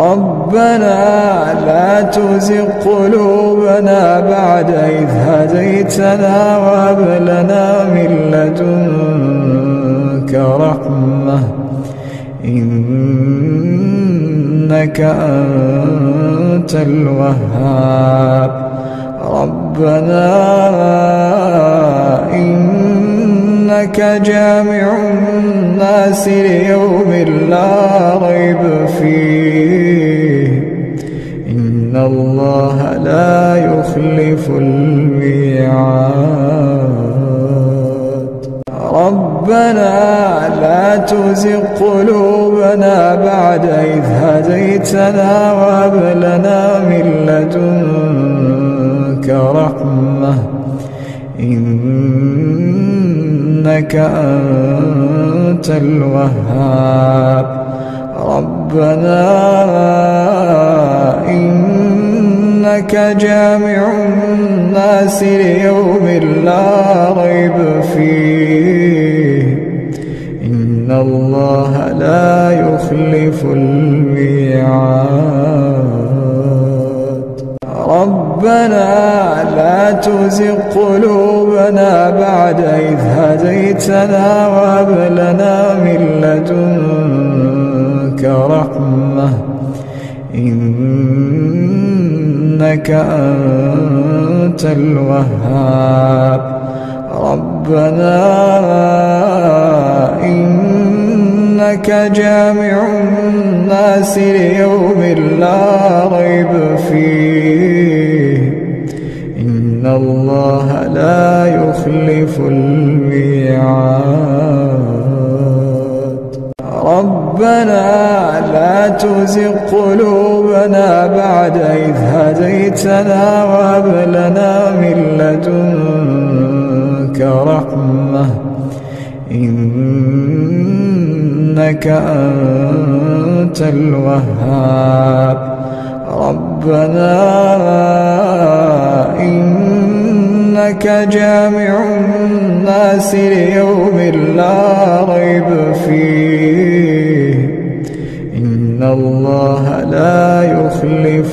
ربنا لا تزغ قلوبنا بعد إذ هديتنا وهب لنا من لدنك رحمة إنك أنت الوهاب ربنا إنك جامع الناس ليوم لا ريب فيه إن الله لا يخلف الميعاد ربنا لا تزغ قلوبنا بعد إذ هديتنا وهب لنا من لدنك رحمة إنك أنت الوهاب ربنا إنك جامع الناس ليوم لا ريب فيه إن الله لا يخلف الميعاد ربنا لا تزغ قلوبنا بعد إذ هديتنا وهب لنا من لدنك رحمة إنك أنت الوهاب ربنا إنك جامع الناس ليوم لا ريب فيه إن الله لا يخلف الميعاد ربنا لا تزغ قلوبنا بعد إذ هديتنا وهب لنا من لدنك رحمة إنك أنت الوهاب ربنا إنك جامع الناس ليوم لا ريب فيه إن الله لا يخلف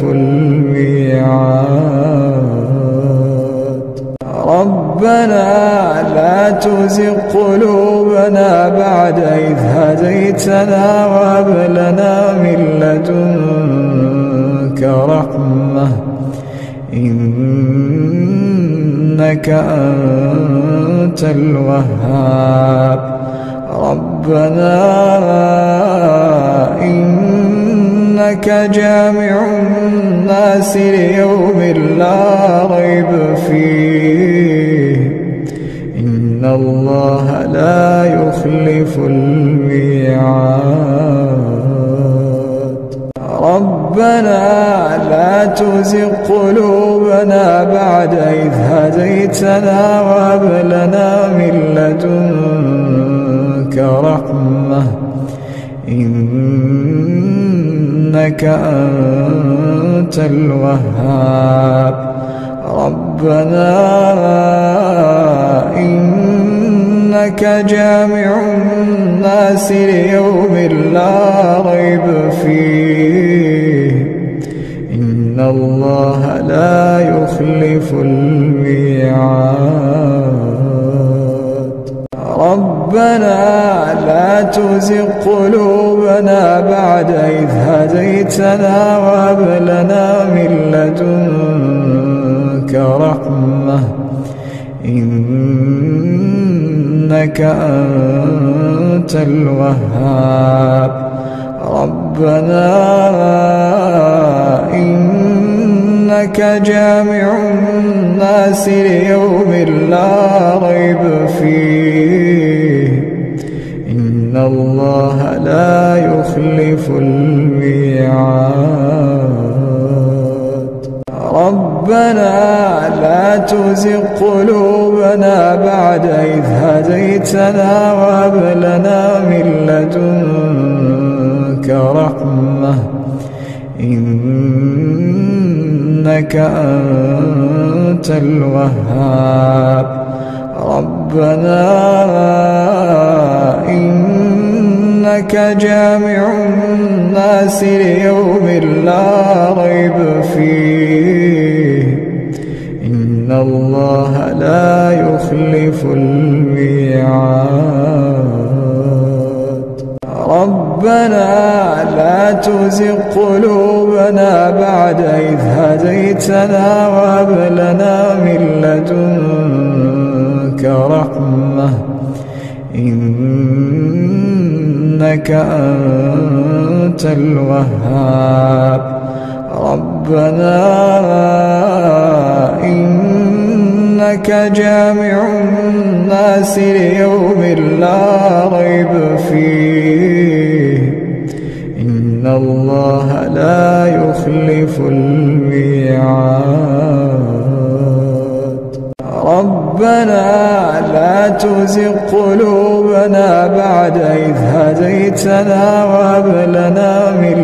الميعاد ربنا لا تزغ قلوبنا بعد إذ هديتنا وهب لنا من لدنك رحمة إنك أنت الوهاب ربنا إنك جامع الناس ليوم لا ريب فيه إن الله لا يخلف الميعاد ربنا لا تزغ قلوبنا بعد إذ هديتنا وهب لنا من لدنك رحمة إنك أنت الوهاب ربنا إنك جامع الناس ليوم لا ريب فيه إن الله لا يخلف الميعاد ربنا لا تزغ قلوبنا بعد إذ هديتنا وهب لنا من لدنك رحمة إنك أنت الوهاب ربنا إنك جامع الناس ليوم لا ريب فيه إن الله لا يخلف الميعاد ربنا لا تزغ قلوبنا بعد إذ هديتنا وهب لنا من لدنك رحمة إنك أنت الوهاب ربنا إنك جامع الناس ليوم لا ريب فيه إن الله لا يخلف الميعاد ربنا لا تزغ قلوبنا بعد إذ هديتنا وهب لنا من لدنك رحمة إنك أنت الوهاب ربنا إنك جامع الناس ليوم لا ريب فيه إن الله لا يخلف الميعاد ربنا لا تزغ قلوبنا بعد إذ هديتنا وهب لنا من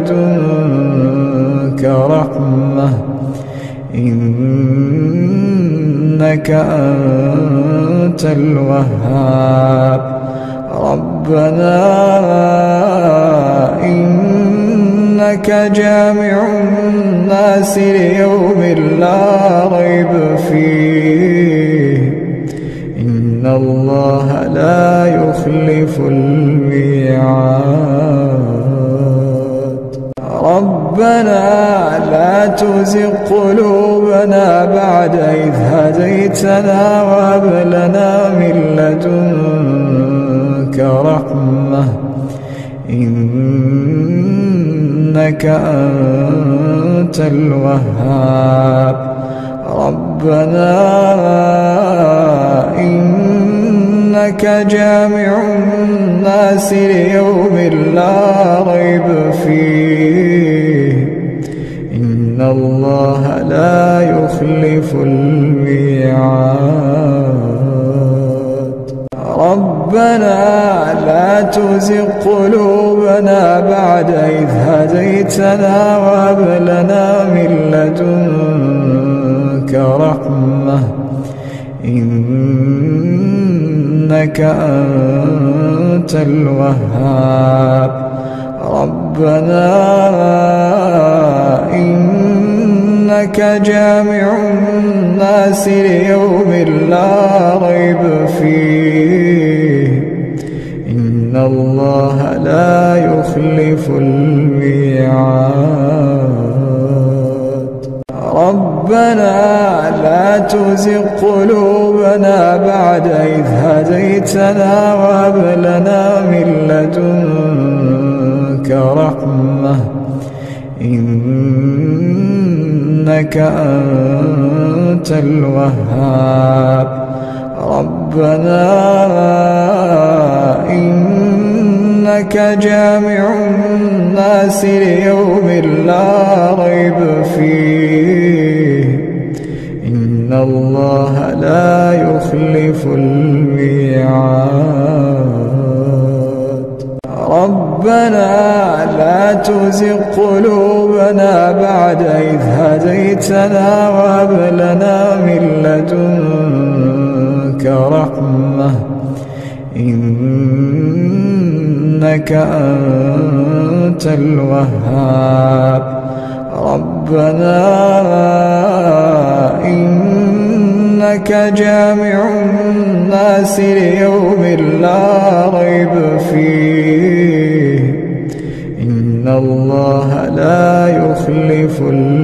لدنك رحمة إنك أنت الوهاب ربنا إنك جامع الناس ليوم لا ريب فيه إن الله لا يخلف الميعاد ربنا لا تزغ قلوبنا بعد إذ هديتنا وهب لنا من لدنك رحمة إنك أنت الوهاب ربنا إنك جامع الناس ليوم لا ريب فيه إن الله لا يخلف الميعاد ربنا لا تزغ قلوبنا بعد إذ هديتنا وهب لنا من لدنك رحمة إنك أنت الوهاب ربنا إنك جامع الناس ليوم لا ريب فيه إن الله لا يخلف الميعاد ربنا لا تزغ قلوبنا بعد إذ هديتنا وهب لنا من لدنك رحمة إنك أنت الوهاب ربنا إنك جامع الناس ليوم لا ريب فيه إن الله لا يخلف الميعاد ربنا لا تزغ قلوبنا بعد إذ هديتنا وهب لنا من لدنك رحمة إنك أنت الوهاب ربنا إنك جامع الناس ليوم لا ريب فيه إن الله لا يخلف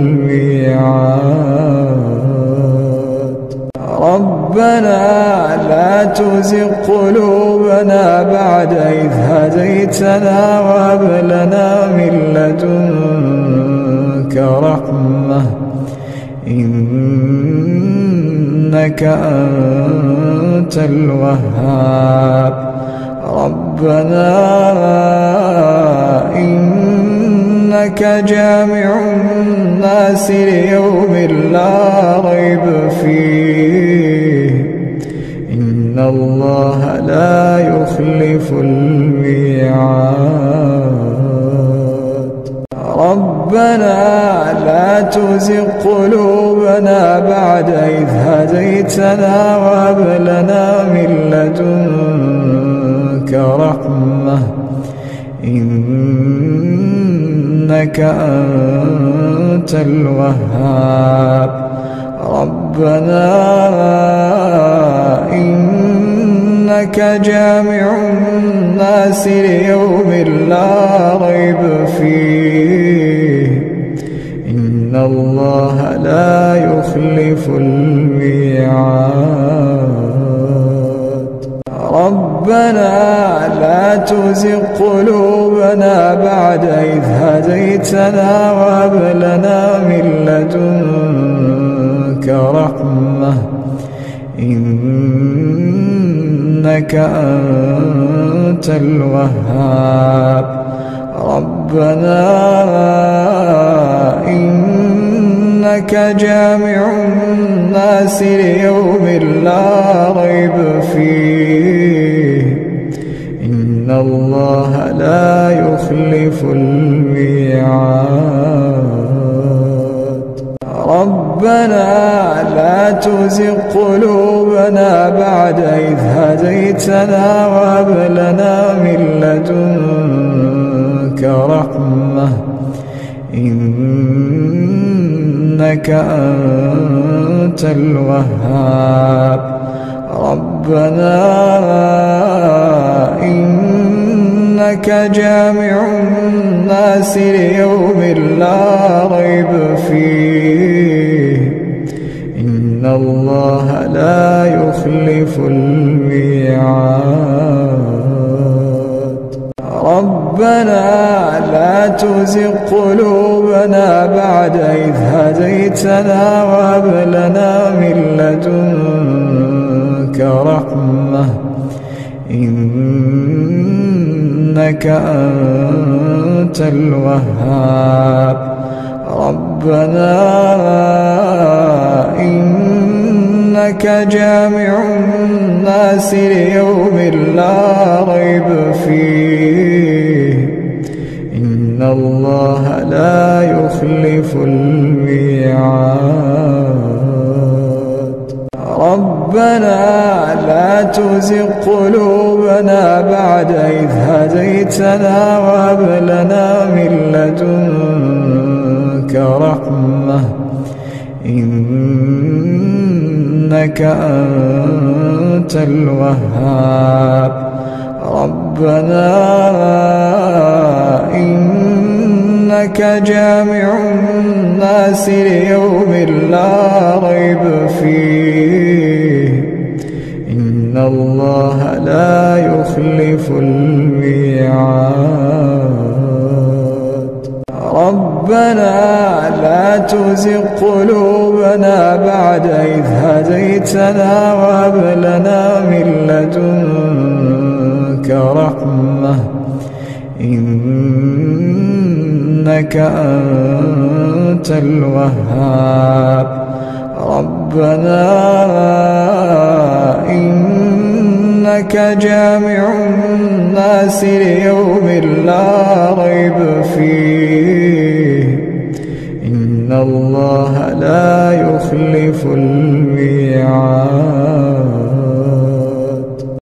الميعاد ربنا لا تزغ قلوبنا بعد إذ هديتنا وهب لنا من لدنك رحمة إنك أنت الوهاب ربنا إنك جامع الناس ليوم لا ريب فيه إن الله لا يخلف الميعاد ربنا لا تزغ قلوبنا بعد إذ هديتنا وهب لنا من لدنك رحمة إنك أنت الوهاب ربنا إنك جامع الناس ليوم لا ريب فيه إن الله لا يخلف الميعاد ربنا لا تزغ قلوبنا بعد إذ هديتنا وهب لنا من لدنك رحمة إنك أنت الوهاب ربنا إنك جامع الناس ليوم لا ريب فيه إن الله لا يخلف الميعاد ربنا لا تزغ قلوبنا بعد إذ هديتنا وهب لنا من لدنك رحمة إنك أنت الوهاب ربنا إنك جامع الناس ليوم لا ريب فيه إن الله لا يخلف الميعاد ربنا لا تزغ قلوبنا بعد إذ هديتنا وهب لنا من لدنك رحمة إنك أنت الوهاب ربنا إنك جامع الناس ليوم لا ريب فيه إن الله لا يخلف الميعاد ربنا لا تزغ قلوبنا بعد إذ هديتنا وهب لنا من لدنك رحمة إنك أنت الوهاب ربنا إنك جامع الناس ليوم لا ريب فيه إن الله لا يخلف الميعاد ربنا لا تزغ قلوبنا بعد إذ هديتنا وهب لنا من لدنك رحمة إنك أنت الوهاب ربنا إنك جامع الناس ليوم لا ريب فيه